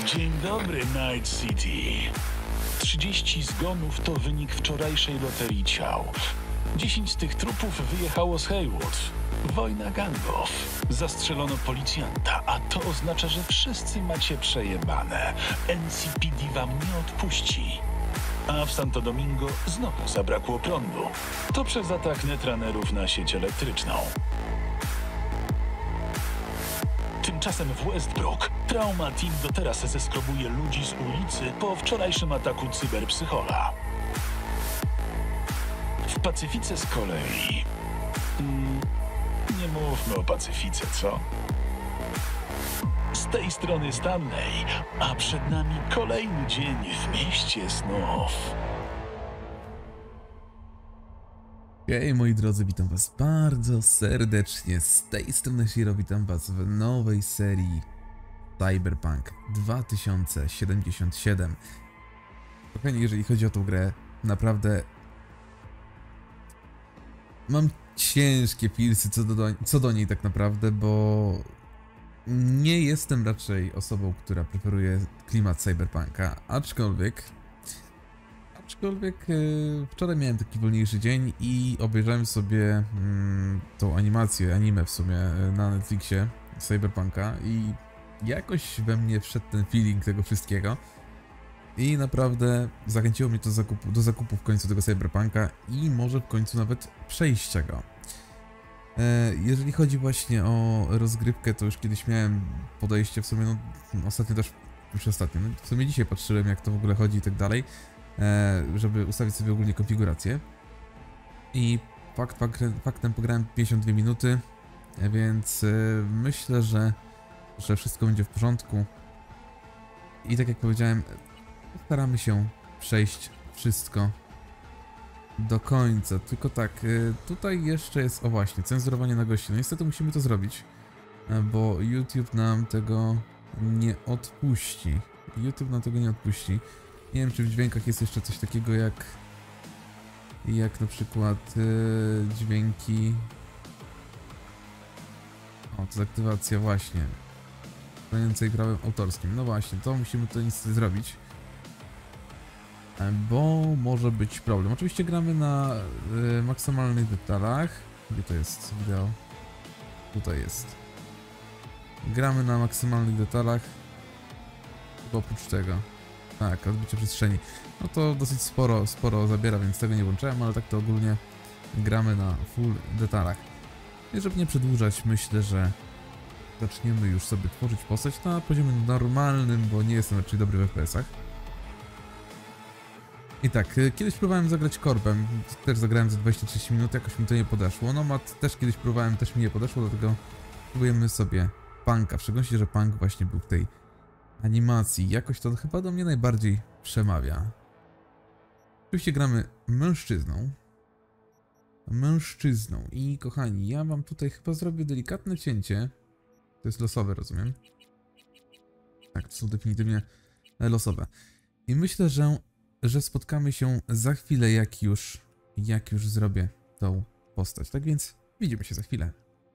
Dzień dobry, Night City. 30 zgonów to wynik wczorajszej loterii ciał. 10 z tych trupów wyjechało z Haywood. Wojna gangów. Zastrzelono policjanta, a to oznacza, że wszyscy macie przejebane. NCPD wam nie odpuści. A w Santo Domingo znowu zabrakło prądu. To przez atak netrunnerów na sieć elektryczną. Tymczasem w Westbrook Trauma Team do teraz zeskrobuje ludzi z ulicy po wczorajszym ataku cyberpsychola. W Pacyfice z kolei... nie mówmy o Pacyfice, co? Z tej strony Stanley, a przed nami kolejny dzień w mieście snów. Hej moi drodzy, witam was bardzo serdecznie, z tej strony Shiro, witam was w nowej serii Cyberpunk 2077. Kochani, jeżeli chodzi o tą grę, naprawdę mam ciężkie pilsy co do niej tak naprawdę, bo nie jestem raczej osobą, która preferuje klimat Cyberpunka, aczkolwiek wczoraj miałem taki wolniejszy dzień i obejrzałem sobie tą animację, anime w sumie na Netflixie Cyberpunka i jakoś we mnie wszedł ten feeling tego wszystkiego i naprawdę zachęciło mnie to do zakupu w końcu tego Cyberpunka i może w końcu nawet przejścia go. Jeżeli chodzi właśnie o rozgrywkę, to już kiedyś miałem podejście w sumie, no ostatnio też, w sumie dzisiaj patrzyłem, jak to w ogóle chodzi i tak dalej, żeby ustawić sobie ogólnie konfigurację. I faktem pograłem 52 minuty, więc myślę, że wszystko będzie w porządku. I tak jak powiedziałem, staramy się przejść wszystko do końca. Tylko tak, tutaj jeszcze jest, o właśnie, cenzurowanie na gości. No niestety musimy to zrobić, bo YouTube nam tego nie odpuści. Nie wiem, czy w dźwiękach jest jeszcze coś takiego jak na przykład dźwięki... O, to jest aktywacja właśnie chroniącej prawem autorskim. No właśnie, to musimy to niestety zrobić, bo może być problem. Oczywiście gramy na maksymalnych detalach. Gdzie to jest wideo? Tutaj jest. Gramy na maksymalnych detalach. Chyba oprócz tego. Tak, odbicie przestrzeni. No to dosyć sporo zabiera, więc tego nie włączyłem, ale tak to ogólnie gramy na full detalach. I żeby nie przedłużać, myślę, że zaczniemy już sobie tworzyć postać na poziomie normalnym, bo nie jestem raczej dobry w FPS-ach. I tak, kiedyś próbowałem zagrać korbem, też zagrałem za 20-30 minut, jakoś mi to nie podeszło. Nomad też kiedyś próbowałem, też mi nie podeszło, dlatego próbujemy sobie punka, w szczególności, że punk właśnie był w tej animacji. Jakoś to chyba do mnie najbardziej przemawia. Oczywiście gramy mężczyzną. I kochani, ja wam tutaj chyba zrobię delikatne cięcie. To jest losowe, rozumiem? Tak, to są definitywnie losowe. I myślę, że spotkamy się za chwilę, jak już zrobię tą postać. Tak więc widzimy się za chwilę.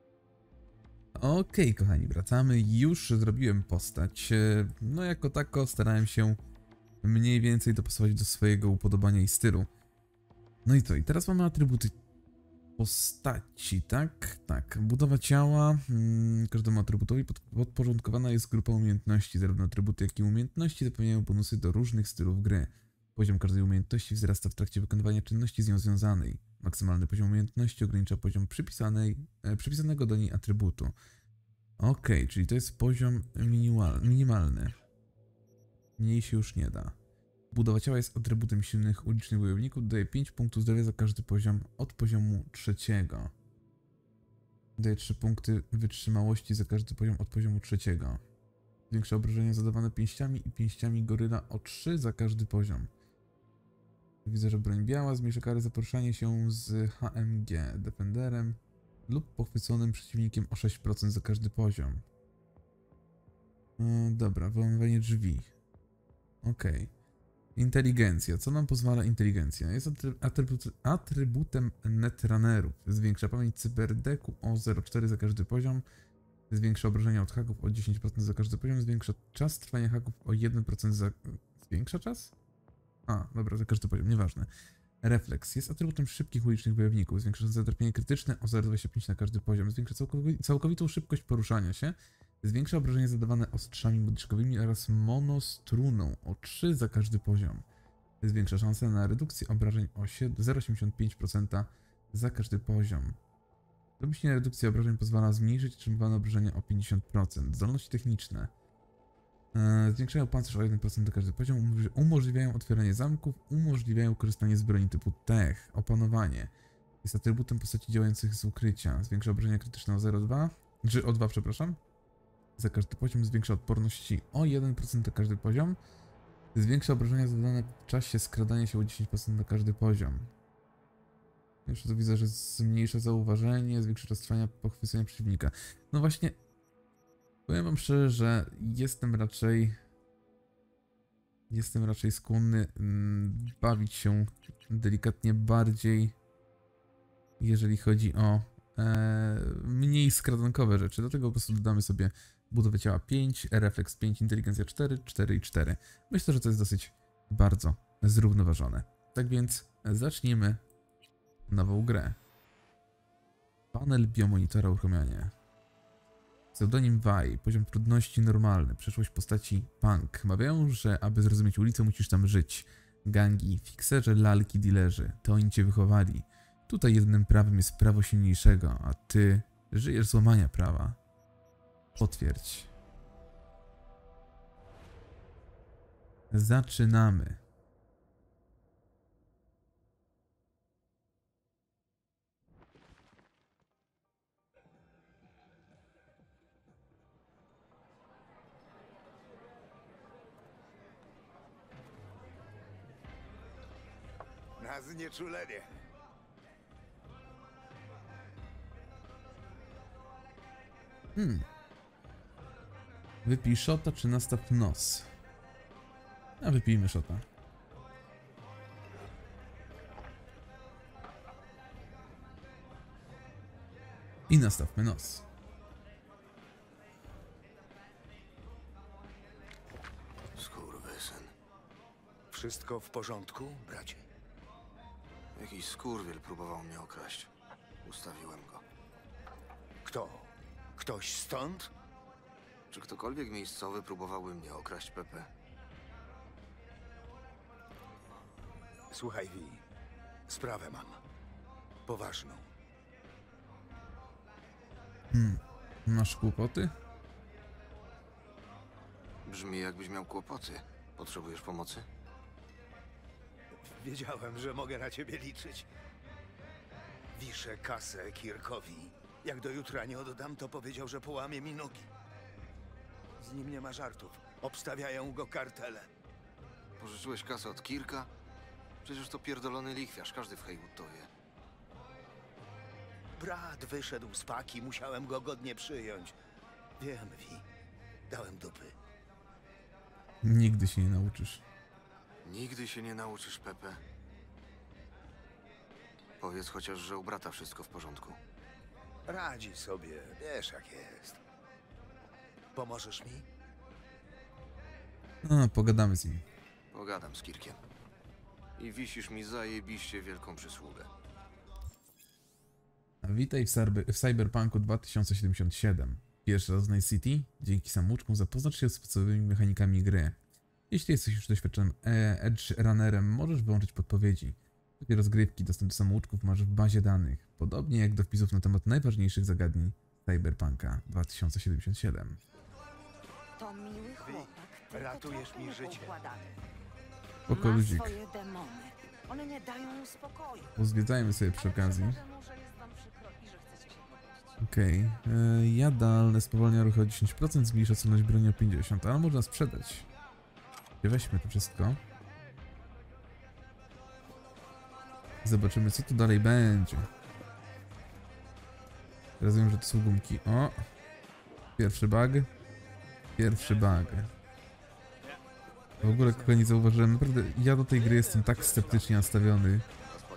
Okej, kochani, wracamy. Już zrobiłem postać. No jako tako starałem się mniej więcej dopasować do swojego upodobania i stylu. No i to, i teraz mamy atrybuty postaci, tak? Tak, budowa ciała. Każdemu atrybutowi podporządkowana jest grupa umiejętności. Zarówno atrybuty, jak i umiejętności zapewniają bonusy do różnych stylów gry. Poziom każdej umiejętności wzrasta w trakcie wykonywania czynności z nią związanej. Maksymalny poziom umiejętności ogranicza poziom przypisanego do niej atrybutu. Okej, czyli to jest poziom minimalny. Mniej się już nie da. Budowa ciała jest atrybutem silnych ulicznych wojowników. Daje 5 punktów zdrowia za każdy poziom od poziomu 3. Daje 3 punkty wytrzymałości za każdy poziom od poziomu 3. Zwiększa obrażenia zadawane pięściami i pięściami goryla o 3 za każdy poziom. Widzę, że broń biała zmniejsza karę za poruszanie się z HMG, Defenderem lub pochwyconym przeciwnikiem o 6% za każdy poziom. Dobra, wyłamywanie drzwi. Okej. Inteligencja. Co nam pozwala inteligencja? Jest atrybutem netrunnerów. Zwiększa pamięć cyberdeku o 0,4 za każdy poziom. Zwiększa obrażenia od haków o 10% za każdy poziom. Zwiększa czas trwania haków o 1% za... Zwiększa czas? A, dobra, za każdy poziom, nieważne. Refleks. Jest atrybutem szybkich ulicznych wojowników. Zwiększa zatrapienie krytyczne o 0,25 na każdy poziom. Zwiększa całkowitą szybkość poruszania się. Zwiększa obrażenia zadawane ostrzami modliszkowymi oraz monostruną o 3 za każdy poziom. Zwiększa szanse na redukcję obrażeń o 0,85% za każdy poziom. Domyślnie redukcja obrażeń pozwala zmniejszyć otrzymywane obrażenia o 50%. Zdolności techniczne. Zwiększają pancerz o 1% za każdy poziom, umożliwiają otwieranie zamków, umożliwiają korzystanie z broni typu tech, opanowanie. Jest atrybutem postaci działających z ukrycia. Zwiększa obrażenia krytyczne o 0,2, czy o 2, przepraszam. Za każdy poziom zwiększa odporności o 1% za każdy poziom. Zwiększa obrażenia zadane w czasie skradania się o 10% na każdy poziom. Jeszcze tu widzę, że zmniejsza zauważenie, zwiększa czas trwania pochwycenia przeciwnika. No właśnie, powiem wam szczerze, że jestem raczej skłonny bawić się delikatnie bardziej, jeżeli chodzi o mniej skradankowe rzeczy. Dlatego po prostu dodamy sobie budowę ciała 5, refleks 5, inteligencja 4, 4 i 4. Myślę, że to jest dosyć bardzo zrównoważone. Tak więc zacznijmy nową grę. Panel biomonitora uruchamiania. Pseudonim Vi, poziom trudności normalny, przeszłość postaci punk. Mawiają, że aby zrozumieć ulicę, musisz tam żyć. Gangi, fikserzy, lalki, dealerzy. To oni cię wychowali. Tutaj jedynym prawem jest prawo silniejszego, a ty żyjesz z łamania prawa. Potwierdź. Zaczynamy. Na znieczulenie. Wypij szota czy nastaw nos? A wypijmy szota. I nastawmy nos. Skurwysyn. Wszystko w porządku, bracie? Jakiś skurwiel próbował mnie okraść. Ustawiłem go. Kto? Ktoś stąd? Czy ktokolwiek miejscowy próbowałby mnie okraść, Pepe? Słuchaj, Vi. Sprawę mam. Poważną. Masz kłopoty? Brzmi, jakbyś miał kłopoty. Potrzebujesz pomocy? Wiedziałem, że mogę na ciebie liczyć. Wiszę kasę Kirkowi. Jak do jutra nie oddam, to powiedział, że połamie mi nogi. Z nim nie ma żartów. Obstawiają go kartele. Pożyczyłeś kasę od Kirka? Przecież to pierdolony lichwiarz. Każdy w Haywood to wie. Brat wyszedł z paki, musiałem go godnie przyjąć. Wiem, Vi. Dałem dupy. Nigdy się nie nauczysz. Nigdy się nie nauczysz, Pepe. Powiedz chociaż, że u brata wszystko w porządku. Radzi sobie, wiesz jak jest. Pomożesz mi? A, pogadamy z nim. Pogadam z Kirkiem. I wisisz mi zajebiście wielką przysługę. Witaj w Cyberpunku 2077. Pierwszy raz w Night City? Dzięki samouczkom zapoznacz się z podstawowymi mechanikami gry. Jeśli jesteś już doświadczonym Edge Runnerem, możesz wyłączyć podpowiedzi. Takie rozgrywki, dostęp do samouczków masz w bazie danych, podobnie jak do wpisów na temat najważniejszych zagadnień Cyberpunka 2077. To miły chłopak, tylko ratujesz trochę mi życie. niepoukładany. Spoko Ma ludzik. swoje demony. One nie dają mu spokoju. Pozwiedzajmy sobie przy okazji. Może jest wam przykro i że chcecie się podnieść. Okej. Jadalne spowalnia ruchy o 10%, zmniejsza celność broni o 50%, ale można sprzedać. Weźmy to wszystko. Zobaczymy, co tu dalej będzie. Rozumiem, że to są gumki. O! Pierwszy bug. Pierwszy bug. W ogóle, kochani, zauważyłem, naprawdę ja do tej gry jestem tak sceptycznie nastawiony.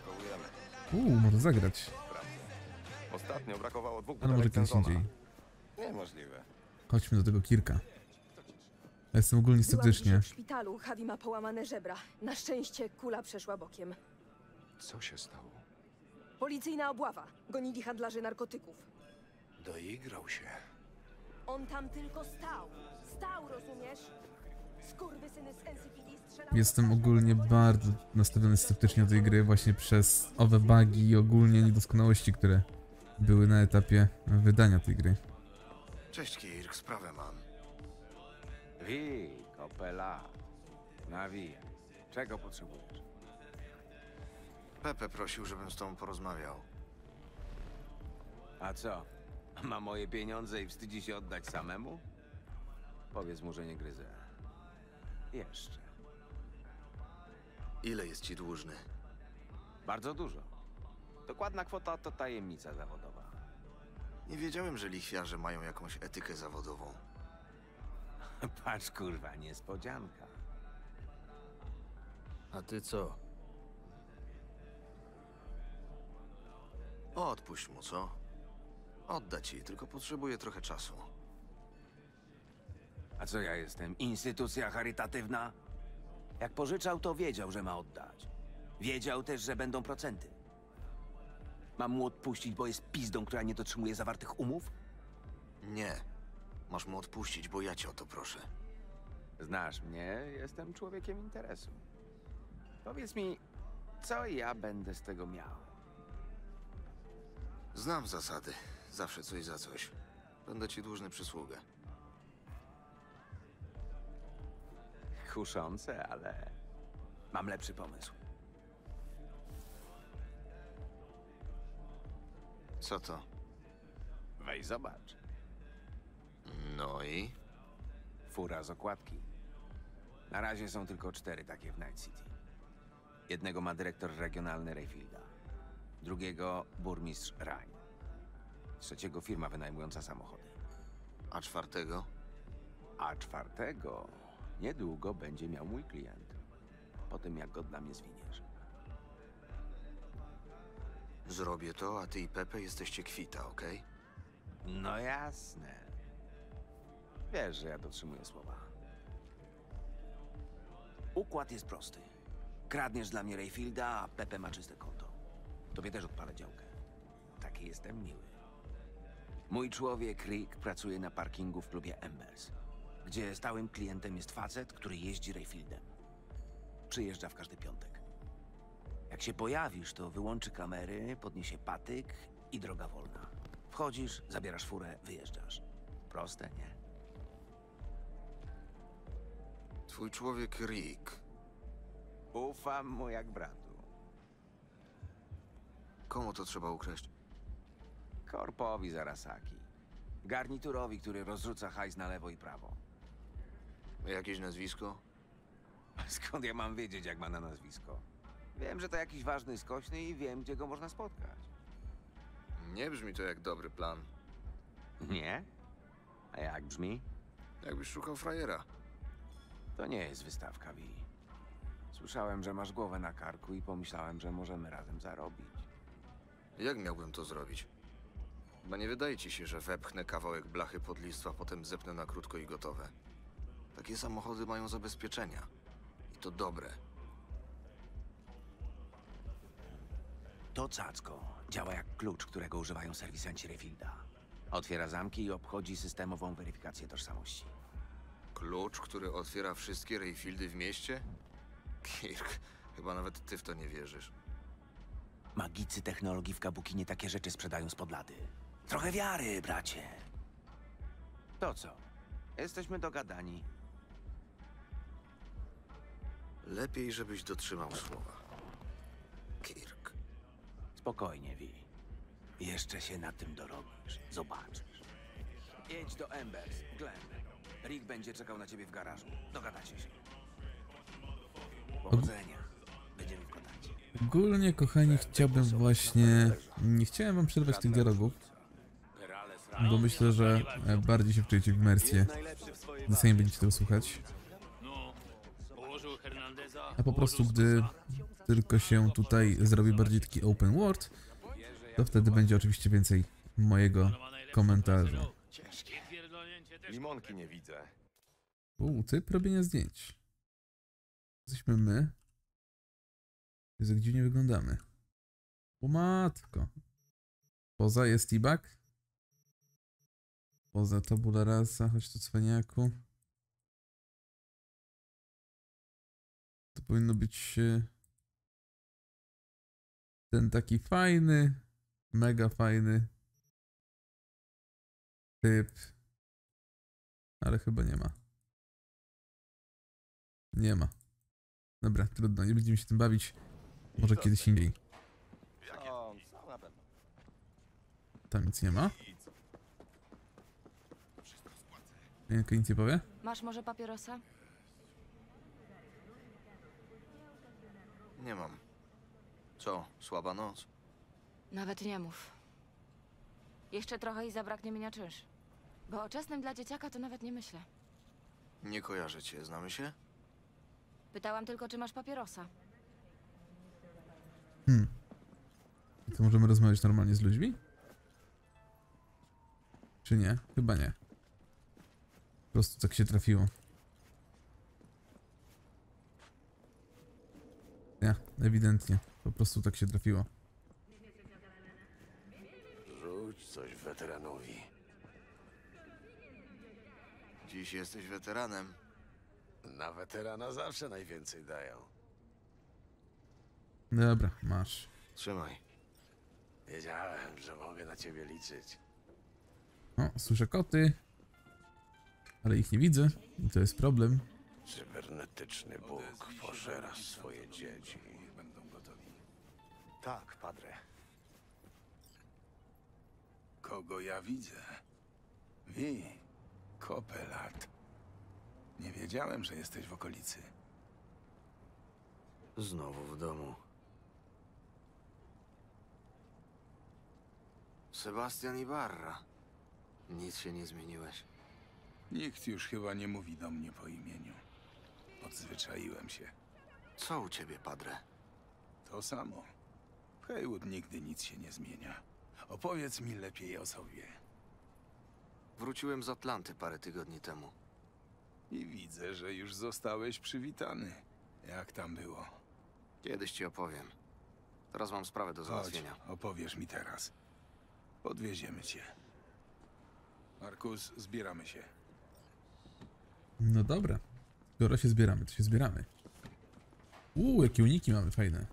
Rozpakowujemy. Można zagrać. Ostatnio brakowało 2 Ale może butelek kiedyś Tenzona. indziej. Niemożliwe. Chodźmy do tego Kirka. Ja jestem ogólnie Byłam sceptycznie. w szpitalu, Javi ma połamane żebra. Na szczęście kula przeszła bokiem. Co się stało? Policyjna obława. Gonili handlarzy narkotyków. Doigrał się. On tam tylko stał. Stał, rozumiesz? Skurwysyny z NCPD strzelały... Jestem ogólnie bardzo nastawiony sceptycznie do tej gry właśnie przez owe bugi i ogólnie niedoskonałości, które były na etapie wydania tej gry. Cześć, Kirk, sprawę mam. Opela. Nawija. Czego potrzebujesz? Pepe prosił, żebym z tobą porozmawiał. A co? Ma moje pieniądze i wstydzi się oddać samemu? Powiedz mu, że nie gryzę. Jeszcze. Ile jest ci dłużny? Bardzo dużo. Dokładna kwota to tajemnica zawodowa. Nie wiedziałem, że lichwiarze mają jakąś etykę zawodową. Patrz, kurwa, niespodzianka. A ty co? Odpuść mu, co? Odda ci, tylko potrzebuję trochę czasu. A co ja jestem? Instytucja charytatywna? Jak pożyczał, to wiedział, że ma oddać. Wiedział też, że będą procenty. Mam mu odpuścić, bo jest pizdą, która nie dotrzymuje zawartych umów? Nie. Masz mu odpuścić, bo ja cię o to proszę. Znasz mnie, jestem człowiekiem interesu. Powiedz mi, co ja będę z tego miał? Znam zasady. Zawsze coś za coś. Będę ci dłużny przysługę. Kuszące, ale mam lepszy pomysł. Co to? Weź zobacz. No i? Fura z okładki. Na razie są tylko 4 takie w Night City. Jednego ma dyrektor regionalny Rayfielda. Drugiego burmistrz Ryan. Trzeciego firma wynajmująca samochody. A czwartego? A 4 niedługo będzie miał mój klient. Po tym, jak go dla mnie zwiniesz. Zrobię to, a ty i Pepe jesteście kwita, okej? No jasne. Wiesz, że ja dotrzymuję słowa. Układ jest prosty. Kradniesz dla mnie Rayfielda, a Pepe ma czyste konto. Tobie też odpalę działkę. Taki jestem miły. Mój człowiek Rick pracuje na parkingu w klubie Embers, gdzie stałym klientem jest facet, który jeździ Rayfieldem. Przyjeżdża w każdy piątek. Jak się pojawisz, to wyłączy kamery, podniesie patyk i droga wolna. Wchodzisz, zabierasz furę, wyjeżdżasz. Proste, nie? Twój człowiek Rick. Ufam mu jak bratu. Komu to trzeba ukraść? Korpowi z Arasaki. Garniturowi, który rozrzuca hajs na lewo i prawo. Jakieś nazwisko? Skąd ja mam wiedzieć, jak ma na nazwisko? Wiem, że to jakiś ważny skośny i wiem, gdzie go można spotkać. Nie brzmi to jak dobry plan. Nie? A jak brzmi? Jakbyś szukał frajera. To nie jest wystawka, Wi. Słyszałem, że masz głowę na karku i pomyślałem, że możemy razem zarobić. Jak miałbym to zrobić? Chyba nie wydaje ci się, że wepchnę kawałek blachy pod listwa, potem zepnę na krótko i gotowe. Takie samochody mają zabezpieczenia. I to dobre. To cacko działa jak klucz, którego używają serwisanci Rayfielda. Otwiera zamki i obchodzi systemową weryfikację tożsamości. Klucz, który otwiera wszystkie Rayfieldy w mieście? Kirk, chyba nawet ty w to nie wierzysz. Magicy technologii w Kabuki nie takie rzeczy sprzedają spod lady. Trochę wiary, bracie. To co? Jesteśmy dogadani. Lepiej, żebyś dotrzymał słowa. Kirk. Spokojnie, Wi. Jeszcze się na tym dorobisz. Zobaczysz. Jedź do Embers, Glenn. Rick będzie czekał na ciebie w garażu. Dogadacie się. Powodzenia. Będziemy w kontakcie. Ogólnie, kochani, chciałbym właśnie... Nie chciałem wam przerwać tych dialogów, bo myślę, że bardziej się wczujecie w imersję, gdy sami będziecie tego słuchać. A po prostu, gdy tylko się tutaj zrobi bardziej taki open world, to wtedy będzie oczywiście więcej mojego komentarza. Ciężkie. Limonki nie widzę. Typ robienia zdjęć. Jesteśmy my. Jezu, jak dziwnie wyglądamy. O matko. Poza jest T-Bag. Poza tabula rasa, chodź tu cwaniaku. To powinno być ten taki fajny, mega fajny typ. Ale chyba nie ma. Nie ma. Dobra, trudno, nie będziemy się tym bawić. Może kiedyś indziej. Tam nic nie ma. Janka nic nie powie? Masz może papierosa? Nie mam. Co, słaba noc? Nawet nie mów. Jeszcze trochę i zabraknie mi na czynsz. Bo o czesnym dla dzieciaka to nawet nie myślę. Nie kojarzę cię, znamy się? Pytałam tylko, czy masz papierosa. To możemy rozmawiać normalnie z ludźmi? Czy nie? Chyba nie. Po prostu tak się trafiło. Nie, ewidentnie. Po prostu tak się trafiło. Rzuć coś weteranowi. Dziś jesteś weteranem. Na weterana zawsze najwięcej dają. Dobra, masz. Trzymaj. Wiedziałem, że mogę na ciebie liczyć. O, słyszę koty. Ale ich nie widzę. I to jest problem. Cybernetyczny Bóg pożera swoje dzieci. Będą gotowi. Tak, padre. Kogo ja widzę? Wi, Kopelat. Nie wiedziałem, że jesteś w okolicy. Znowu w domu. Sebastian Ibarra. Nic się nie zmieniłeś. Nikt już chyba nie mówi do mnie po imieniu. Odzwyczaiłem się. Co u ciebie, padre? To samo. W Haywood nigdy nic się nie zmienia. Opowiedz mi lepiej o sobie. Wróciłem z Atlanty parę tygodni temu. I widzę, że już zostałeś przywitany. Jak tam było? Kiedyś ci opowiem. Teraz mam sprawę do Chodź, załatwienia. opowiesz mi teraz. Podwieziemy cię. Markus, zbieramy się. No dobra. Skoro się zbieramy, to się zbieramy. Jakie uniki mamy fajne.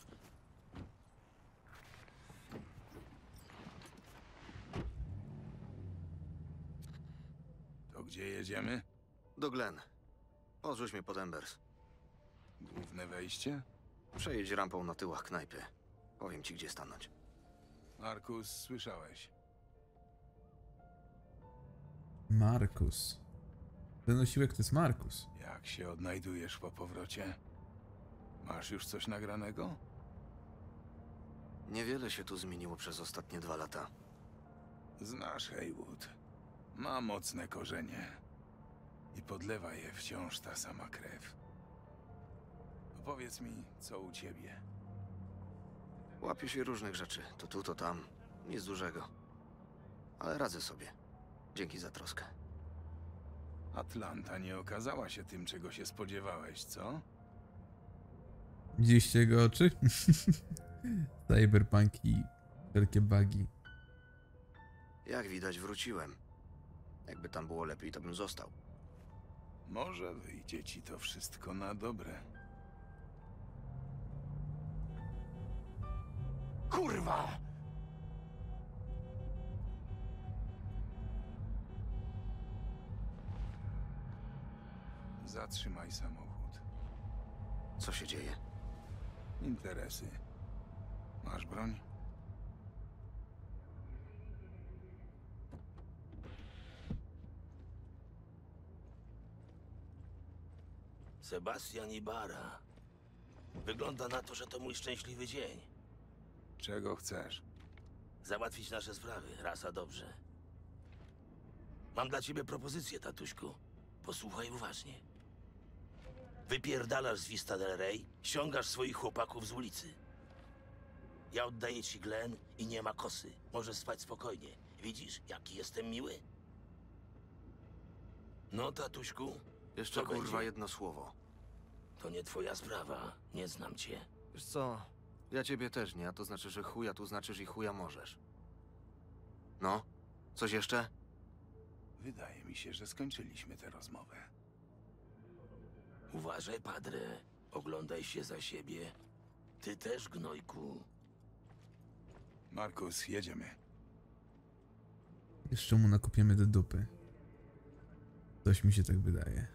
To gdzie jedziemy? Do Glen. Odrzuć mnie pod Embers. Główne wejście? Przejedź rampą na tyłach knajpy. Powiem ci, gdzie stanąć. Markus, słyszałeś. Markus. Ten osiłek to jest Markus. Jak się odnajdujesz po powrocie? Masz już coś nagranego? Niewiele się tu zmieniło przez ostatnie 2 lata. Znasz Haywood. Ma mocne korzenie. I podlewa je wciąż ta sama krew. Opowiedz mi, co u ciebie. Łapię się różnych rzeczy. To tu, to tam. Nic dużego. Ale radzę sobie. Dzięki za troskę. Atlanta nie okazała się tym, czego się spodziewałeś, co? Widzieliście jego oczy? Cyberpunk i wielkie bugi. Jak widać, wróciłem. Jakby tam było lepiej, to bym został. Może wyjdzie ci to wszystko na dobre. Kurwa! Zatrzymaj samochód. Co się dzieje? Interesy. Masz broń? Sebastian Ibarra. Wygląda na to, że to mój szczęśliwy dzień. Czego chcesz? Załatwić nasze sprawy, raz a dobrze. Mam dla ciebie propozycję, tatuśku. Posłuchaj uważnie. Wypierdalasz z Vista del Rey, ściągasz swoich chłopaków z ulicy. Ja oddaję ci Glen i nie ma kosy. Możesz spać spokojnie. Widzisz, jaki jestem miły? No, tatuśku? Jeszcze Co kurwa będzie? jedno słowo. To nie twoja sprawa. Nie znam cię. Wiesz co? Ja ciebie też nie, a to znaczy, że chuja tu znaczysz i chuja możesz. No? Coś jeszcze? Wydaje mi się, że skończyliśmy tę rozmowę. Uważaj, padre. Oglądaj się za siebie. Ty też, gnojku. Markus, jedziemy. Jeszcze mu nakopiemy do dupy. Coś mi się tak wydaje.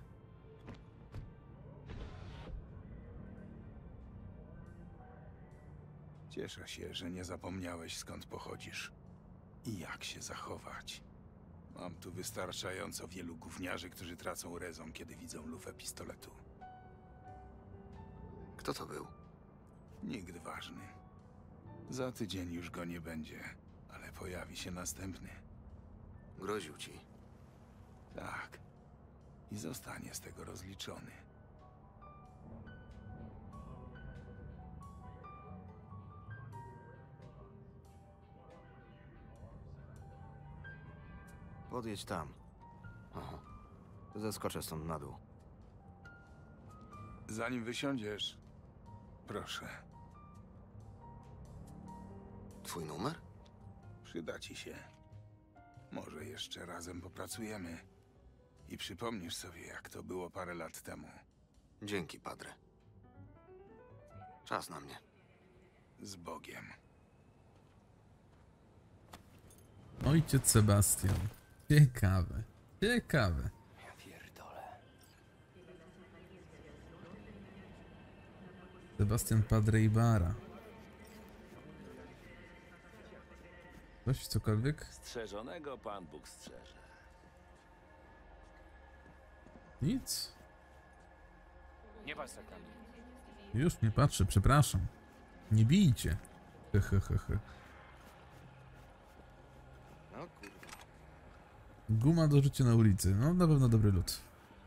Cieszę się, że nie zapomniałeś, skąd pochodzisz i jak się zachować. Mam tu wystarczająco wielu gówniarzy, którzy tracą rezon, kiedy widzą lufę pistoletu. Kto to był? Nikt ważny. Za tydzień już go nie będzie, ale pojawi się następny. Groził ci. Tak. I zostanie z tego rozliczony. Podjedź tam. Aha. Zeskoczę stąd na dół. Zanim wysiądziesz, proszę, Twój numer? przyda ci się. Może jeszcze razem popracujemy i przypomnisz sobie, jak to było parę lat temu. Dzięki, padre. Czas na mnie. Z Bogiem. Ojciec Sebastian. Ciekawe. Ciekawe. Ja pierdolę. Sebastian Padre Ibarra. Coś, cokolwiek? Strzeżonego Pan Bóg strzeże. Nic. Nie patrz tak na mnie. Już nie patrzę, przepraszam. Nie bijcie. Hehehe. No kurwa. Guma do rzucia na ulicy. No na pewno dobry lód.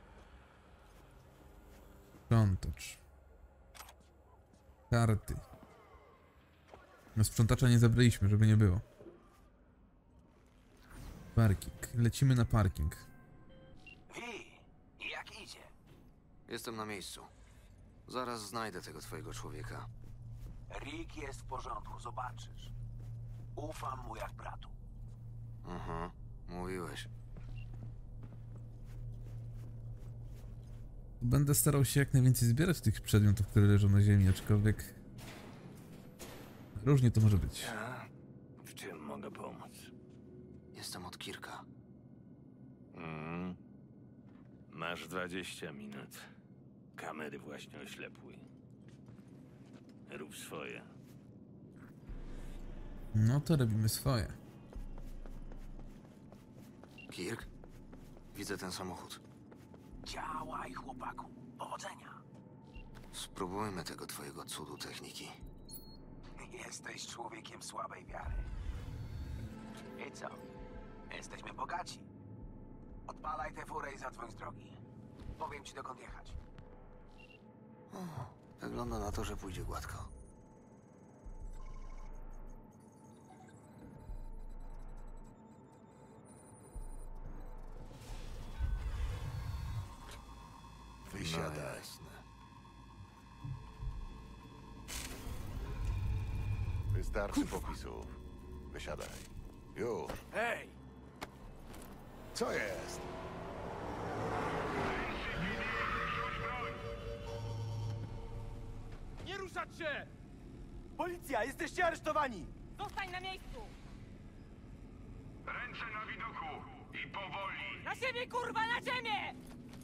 Sprzątacz. Karty. No sprzątacza nie zabraliśmy, żeby nie było. Parking. Lecimy na parking. Wi, jak idzie? Jestem na miejscu. Zaraz znajdę tego twojego człowieka. Rick jest w porządku, zobaczysz. Ufam mu jak bratu. Mhm, mówiłeś. Będę starał się jak najwięcej zbierać tych przedmiotów, które leżą na ziemi, aczkolwiek różnie to może być. W czym mogę pomóc? Jestem od Kirka. Masz 20 minut. Kamery właśnie oślepły. Rób swoje. No to robimy swoje. Kirk? Widzę ten samochód. Działaj, chłopaku. Powodzenia. Spróbujmy tego twojego cudu techniki. Jesteś człowiekiem słabej wiary. I co? Jesteśmy bogaci. Odpalaj tę furę i zadzwoń z drogi. Powiem ci, dokąd jechać. Wygląda na to, że pójdzie gładko. Wysiadaj. No jasne. Wystarczy popisów. Wysiadaj. Już. Hej! Co jest? Nie ruszać się! Policja, jesteście aresztowani! Zostań na miejscu! Ręce na widoku i powoli. Na siebie, kurwa, na ziemię!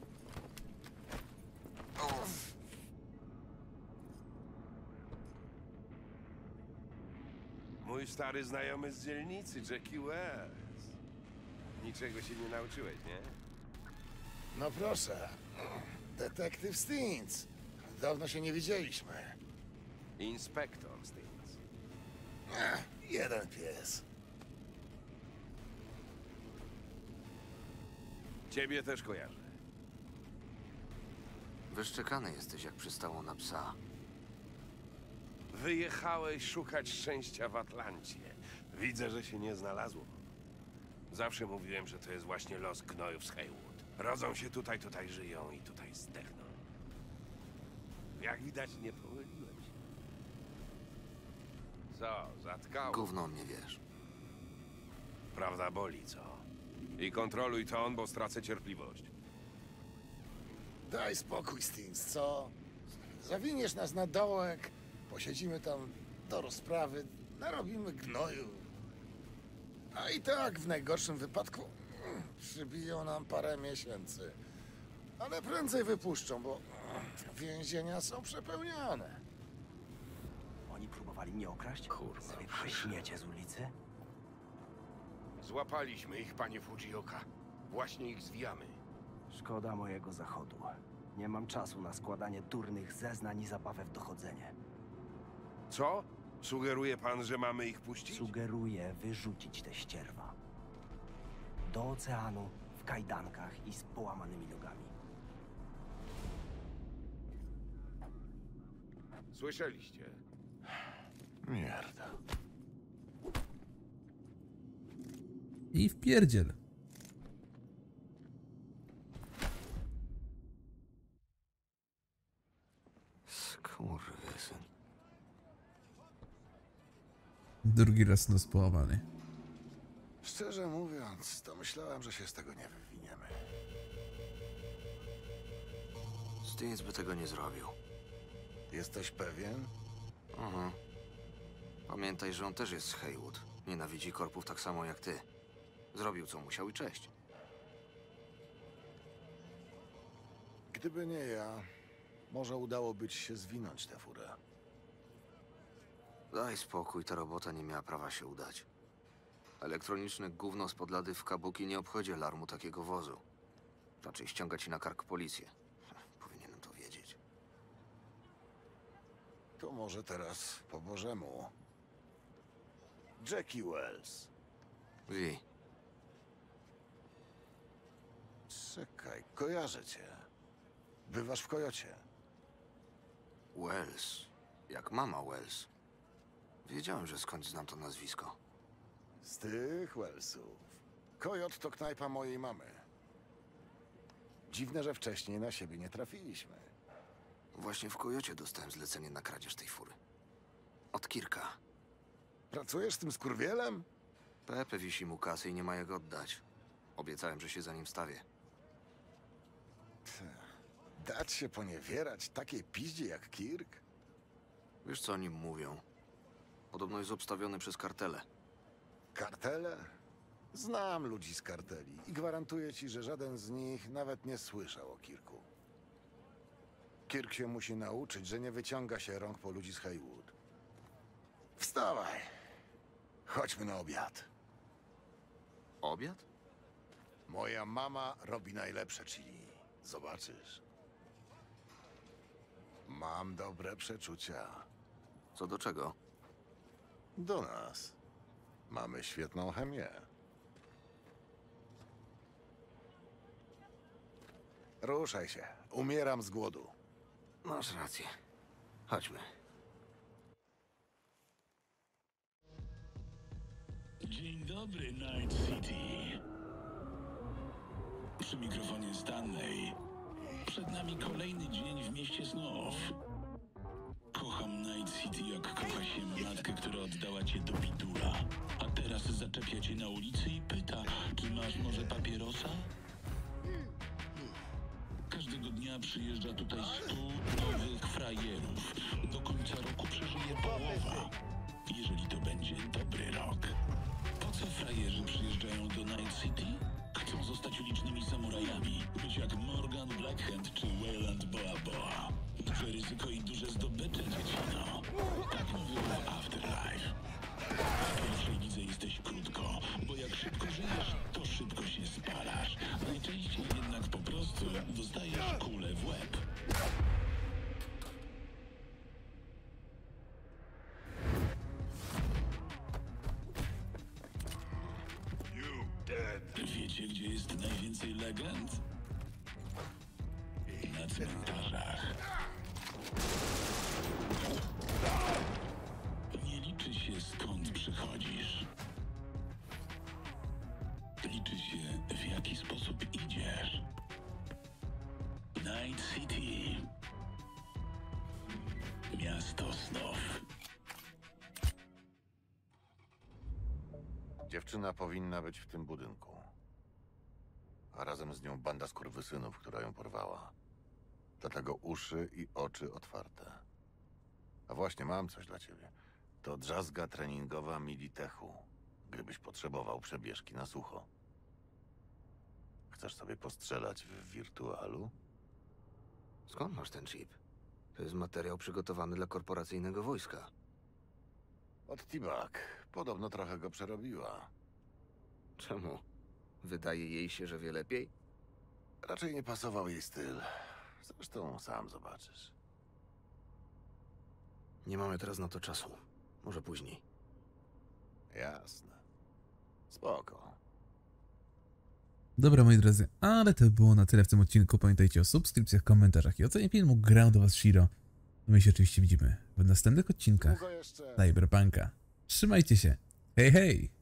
Mój stary znajomy z dzielnicy, Jackie Wells. Niczego się nie nauczyłeś, nie? No proszę. Detektyw Stintz. Dawno się nie widzieliśmy. Inspektor Stintz. Jeden pies. Ciebie też kojarzę. Wyszczekany jesteś, jak przystało na psa. Wyjechałeś szukać szczęścia w Atlancie. Widzę, że się nie znalazło. Zawsze mówiłem, że to jest właśnie los gnojów z Haywood. Rodzą się tutaj żyją i tutaj zdechną. Jak widać, nie pomyliłem się. Co, zatkało? Gówno mnie wiesz. Prawda boli, co? I kontroluj ton, bo stracę cierpliwość. Daj spokój, Stins, co? Zawiniesz nas na dołek, posiedzimy tam do rozprawy, narobimy gnoju. A i tak w najgorszym wypadku przybiją nam parę miesięcy. Ale prędzej wypuszczą, bo więzienia są przepełnione. Oni próbowali mnie okraść? Kurwa. Zwykłe śmiecie z ulicy? Złapaliśmy ich, panie Fujioka. Właśnie ich zwijamy. Szkoda mojego zachodu. Nie mam czasu na składanie durnych zeznań i zabawę w dochodzenie. Co? Sugeruje pan, że mamy ich puścić? Sugeruję wyrzucić te ścierwa. Do oceanu, w kajdankach i z połamanymi nogami. Słyszeliście? Mierda. I wpierdziel. Skurwysyn. Drugi raz nos połamany. Szczerze mówiąc, to myślałem, że się z tego nie wywiniemy. Stins by tego nie zrobił. Jesteś pewien? Mhm. Pamiętaj, że on też jest z Haywood. Nienawidzi korpów tak samo jak ty. Zrobił co musiał i cześć. Gdyby nie ja, może udałoby ci się zwinąć tę furę. Daj spokój, ta robota nie miała prawa się udać. Elektroniczne gówno spod lady w Kabuki nie obchodzi alarmu takiego wozu. Raczej ściąga ci na kark policję. Powinienem to wiedzieć. To może teraz po Bożemu. Jackie Wells. Wi. Czekaj, kojarzę cię. Bywasz w Kojocie. Wells. Jak mama Wells. Wiedziałem, że skądś znam to nazwisko. Z tych Wellsów. Kojot to knajpa mojej mamy. Dziwne, że wcześniej na siebie nie trafiliśmy. Właśnie w Kojocie dostałem zlecenie na kradzież tej fury. Od Kirka. Pracujesz z tym skurwielem? Pepe wisi mu kasy i nie ma jak oddać. Obiecałem, że się za nim stawię. Dać się poniewierać takiej piździe jak Kirk? Wiesz, co o nim mówią? Podobno jest obstawiony przez kartele. Kartele? Znam ludzi z karteli i gwarantuję ci, że żaden z nich nawet nie słyszał o Kirku. Kirk się musi nauczyć, że nie wyciąga się rąk po ludzi z Haywood. Wstawaj! Chodźmy na obiad. Obiad? Moja mama robi najlepsze chili. Zobaczysz. Mam dobre przeczucia. Co do czego? Do nas. Mamy świetną chemię. Ruszaj się. Umieram z głodu. Masz rację. Chodźmy. Dzień dobry, Night City. Przy mikrofonie Stanley. Przed nami kolejny dzień w mieście snów. Kocham Night City, jak kocha się matkę, która oddała cię do bidula. A teraz zaczepia cię na ulicy i pyta, czy masz może papierosa? Każdego dnia przyjeżdża tutaj 100 nowych frajerów. Do końca roku przeżyje połowa. Jeżeli to będzie dobry rok. Po co frajerzy przyjeżdżają do Night City? Chcą zostać ulicznymi samurajami. Być jak Morgan Blackhand czy Wayland Boa Boa. Duże ryzyko i duże zdobycze, dziecino. Tak mówią w Afterlife. W pierwszej lidze jesteś krótko, bo jak szybko żyjesz, to szybko się spalasz. Najczęściej jednak po prostu dostajesz kulę w łeb. Wiecie, gdzie jest najwięcej legend? Na cmentarzach. Nie liczy się, skąd przychodzisz. Liczy się, w jaki sposób idziesz. Night City. Miasto snów. Dziewczyna powinna być w tym budynku. A razem z nią banda skurwysynów, która ją porwała. Dlatego uszy i oczy otwarte. A właśnie, mam coś dla ciebie. To drzazga treningowa Militechu, gdybyś potrzebował przebieżki na sucho. Chcesz sobie postrzelać w wirtualu? Skąd masz ten chip? To jest materiał przygotowany dla korporacyjnego wojska. Od T-Bag. Podobno trochę go przerobiła. Czemu? Wydaje jej się, że wie lepiej? Raczej nie pasował jej styl. Zresztą sam zobaczysz. Nie mamy teraz na to czasu. Może później. Jasne. Spoko. Dobra, moi drodzy, ale to było na tyle w tym odcinku. Pamiętajcie o subskrypcjach, komentarzach i ocenie filmu. Grał do was Shiro. My się oczywiście widzimy w następnych odcinkach Cyberpunka. Trzymajcie się. Hej, hej!